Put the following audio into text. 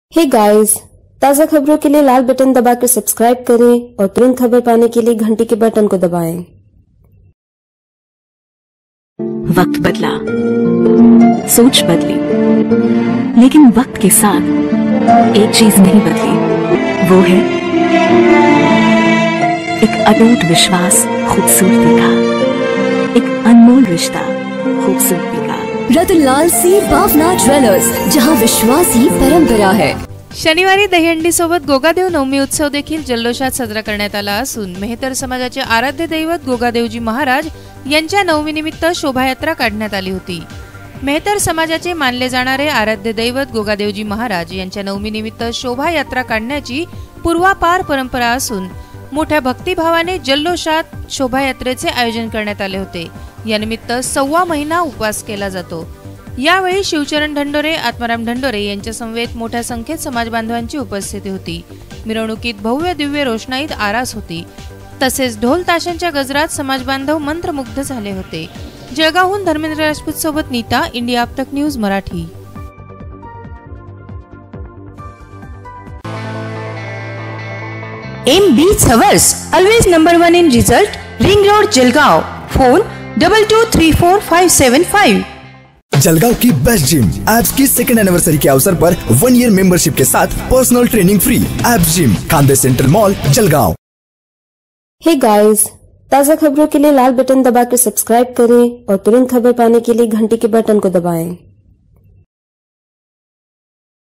हे गाइस, ताज़ा खबरों के लिए लाल बटन दबाकर सब्सक्राइब करें और तुरंत खबर पाने के लिए घंटी के बटन को दबाएं। वक्त बदला, सोच बदली, लेकिन वक्त के साथ एक चीज नहीं बदली। वो है एक अटूट विश्वास खूबसूरती का, एक अनमोल रिश्ता खूबसूरती का। रतनलाल सी भावना ज्वेलर्स, जहां विश्वास ही परंपरा है। शनिवारी दहीहंडी सोबत गोगादेव नवमी उत्सव देखील जल्लोषात साजरा करण्यात आला असून मेहतर समाजाचे आराध्य दैवत गोगादेवजी महाराज यांच्या नवमीनिमित्त शोभायात्रा काढण्यात आली होती। मेहतर समाजाचे मानले जाणारे आराध्य दैवत गोगादेवजी महाराज यांच्या नवमीनिमित्त शोभायात्रा काढण्याची पूर्वापार परंपरा असून मोठ्या भक्तिभावाने जल्लोषात शोभायात्रेचे आयोजन करण्यात आले होते। यानिमित्त 1.25 महिना उपवास केला जातो। यावेळी शिवचरण ढंडोरे, आत्माराम ढंडोरे यांच्या समवेत मोठ्या संख्येत समाज बांधवांची उपस्थिती होती। मिरवणुकीत भव्य दिव्य रोषणाईत आरास होती। तसेच ढोल ताशांच्या गजरात समाज बांधव मंत्रमुग्ध झाले होते। जळगावहून धर्मेंद्र राजपूत सोबत नीता, इंडिया अब तक news Marathi. MB Towers, always number 1 in result, Ring Road, Jalgaon. Phone 22345575। Jalgaon की बेस्ट जिम एप्स की सेकंड एनिवर्सरी के अवसर पर 1 ईयर मेंबरशिप के साथ personal training free. Apps gym, खानदे central mall, Jalgaon. Hey guys, ताज़ा खबरों के लिए लाल बटन दबाकर सब्सक्राइब करें और तुरंत खबर पाने के लिए घंटी के बटन को दबाएं।